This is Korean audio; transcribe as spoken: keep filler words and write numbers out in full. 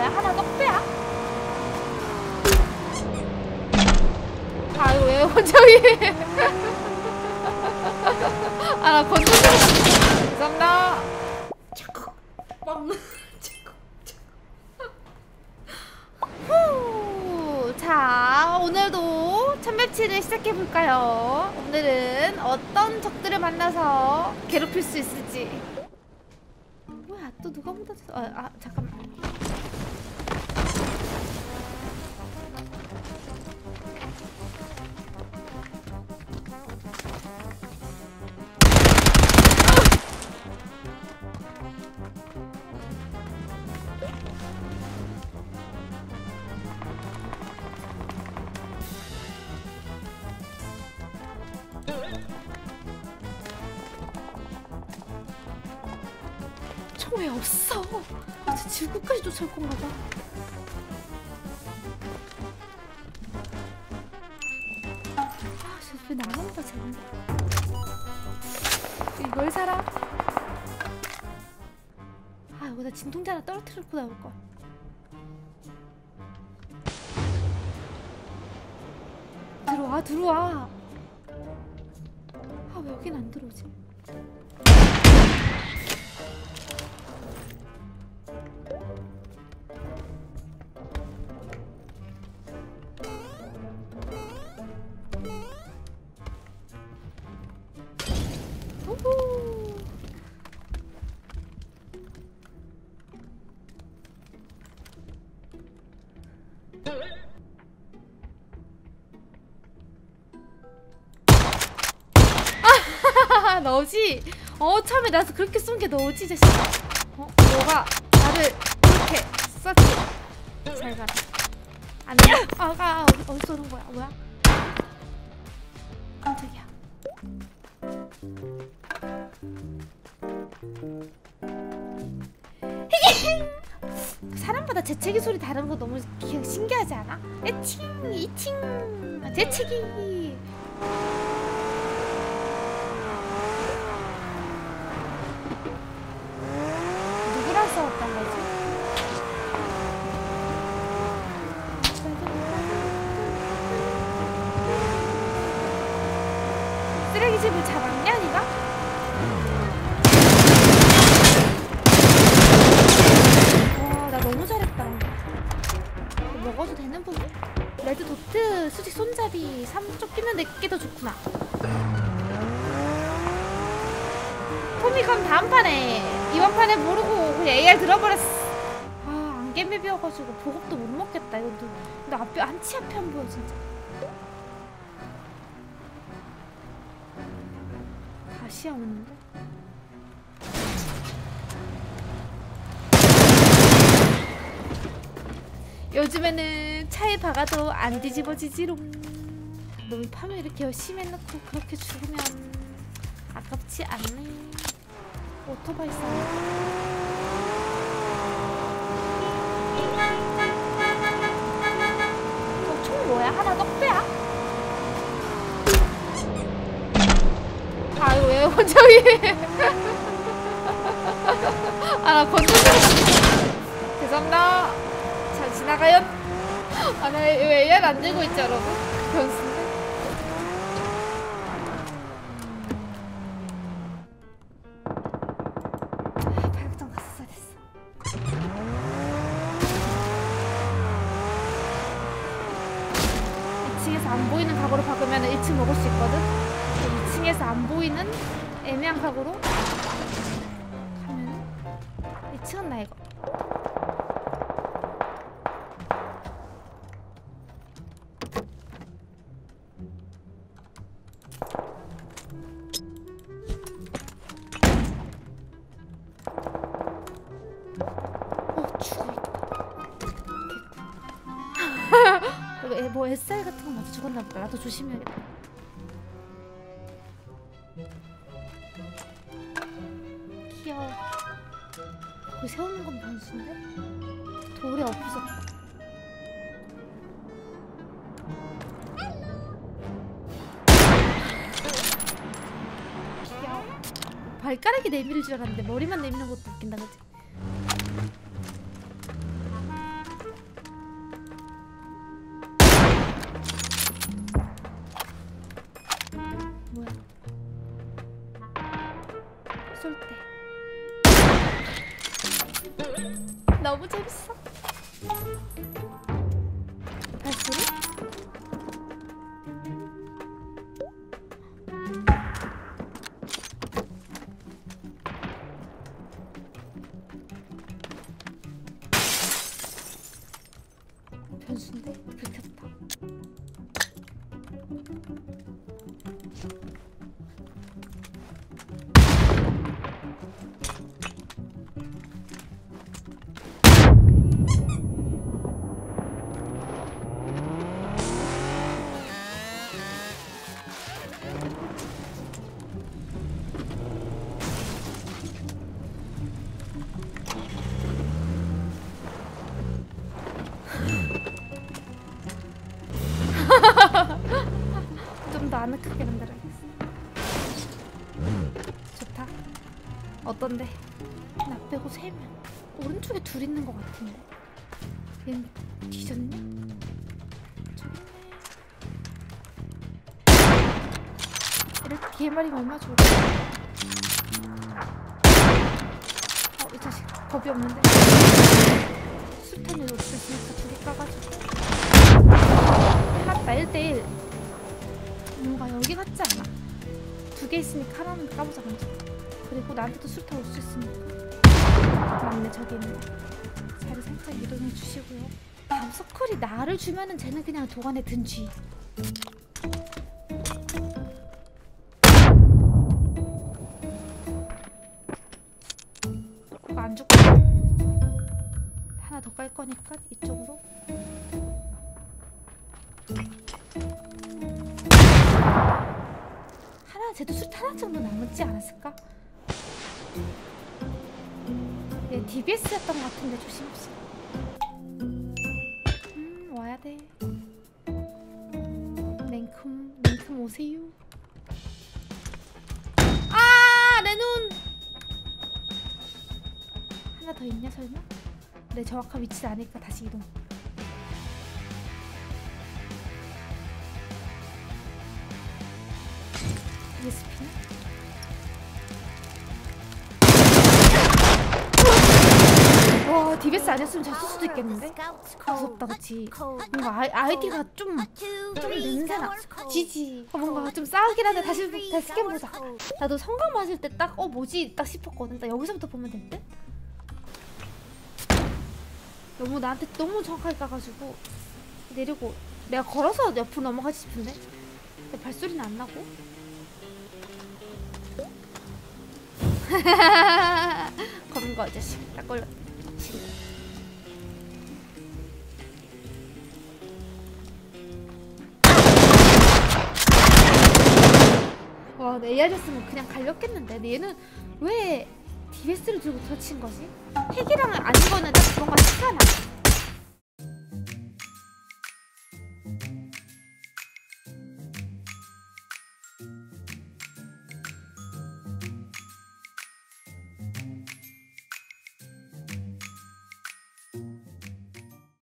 뭐야? 하나 떡배야? 아 이거 왜 혼자위? 아 나 건조기 감사합니다. 빵. 후, 자 오늘도 천맵치를 시작해볼까요? 오늘은 어떤 적들을 만나서 괴롭힐 수 있을지. 뭐야 또 누가 묻었어? 아, 아 잠깐만. 총 왜 없어? 아, 저 지구까지 쫓아올 건가 봐. 아, 쟤왜 나만 봐, 쟤는. 이걸 사라? 아, 여기다 진통제 하나 떨어뜨리고 나올걸. 들어와, 들어와. 아, 왜 여긴 안 들어오지? 우후. 아, 너지? 어, 처음에 나서 그렇게 쏜 게 너지, 자식. 어, 너가 나를 그렇게 쐈지? 잘 가라. 안 돼. 아가 어디, 어디 쏘는 거야? 뭐야? 깜짝이야. 사람마다 재채기 소리 다른 거 너무 신기하지 않아? 에칭, 이칭, 재채기. 누구랑 싸웠단 거지? 쓰레기집을 잡았냐, 니가? 너무 잘했다. 먹어도 되는 부분? 레드 도트, 수직 손잡이, 삼 쫓기는 내게 더 좋구나. 토미건 다음 판에, 이번 판에 모르고 그냥 에이알 들어버렸어. 아, 안개맵이어가지고 보급도 못 먹겠다. 이것도. 근데 앞에 한치 앞에 안 보여 진짜. 다시야 오는데? 요즘에는 차에 박아도 안 뒤집어지지롱. 놈이 파면 이렇게 열심히 해놓고 그렇게 죽으면 아깝지 않네. 오토바이 싸움. 저 총 뭐야? 하나 떡배야? 아 이거 왜 혼자 위에. 아 나 건조기 죄송합니다. 잘 지나가요? 아, 나 왜 에이알 안 들고 있지, 여러분? 변수인데? 팔각정 갔었어야 됐어. 이 층에서 안 보이는 각오로 박으면 일 층 먹을 수 있거든? 이 층에서 안 보이는 애매한 각오로 가면 이 층은 나 이거. 뭐 에스알 같은 거 맞아 죽었나 보다. 나도 조심해야겠다. 귀여워. 거기 세우는 건 변수인데? 돌에 없어졌다. 귀여워. 발가락이 내밀 줄 알았는데 머리만 내미는 것도 웃긴다, 그치? 너무 재밌어. 발소리? 변수인데? 불 켰다. 좀 더 아늑하게 만들어야겠어. 좋다. 어떤데? 나 빼고 세 명. 오른쪽에 둘 있는 것 같은데. 얘는 뒤졌냐? 저기 있네. 이렇게 개말이면 얼마나 좋을까? 어, 이 자식 겁이 없는데. 수탄이 없었으니까 둘이 까가지고. 해놨다. 일 대 일. 뭔가 여기 같지 않아? 두 개 있으니까 하나는 까보자 먼저. 그리고 나한테도 수탄 올 수 있으니까. 맞네, 저기 있네. 자리 살짝 이동해 주시고요. 다음 서클이 나를 주면은 쟤는 그냥 도관에 든 쥐. 이거 안 죽고 하나 더 깔 거니까 이쪽으로. 하나, 쟤도 수탄 하나 정도 남았지 않았을까? 얘 디비에스였던 것 같은데 조심없어. 음, 와야 돼. 냉큼, 냉큼 오세요. 아, 내 눈! 하나 더 있냐 설마? 내 정확한 위치는 아니까 다시 이동. 이에스피는? 와, 디비에스 아니었으면 잘 쓸 수도 있겠는데? 무섭다, 그치? 뭔가 아이, 아이디가 좀, 좀 냄새나. 지지. 어, 뭔가 좀 싸우긴 한데 다시, 다시 스캔보자. 나도 성광 맞을 때 딱, 어, 뭐지? 딱 싶었거든. 나 여기서부터 보면 될 듯? 너무 나한테 너무 정확하게 까가지고 내리고 내가 걸어서 옆으로 넘어가지 싶은데? 근데 발소리는 안 나고? 검은 거 아저씨 딱 걸렸다. 와, 내 에이알이었으면 그냥 갈렸겠는데. 근데 얘는 왜 디비에스를 들고 터친 거지? 핵이랑 아닌 거는 딱 그런 거 하잖아.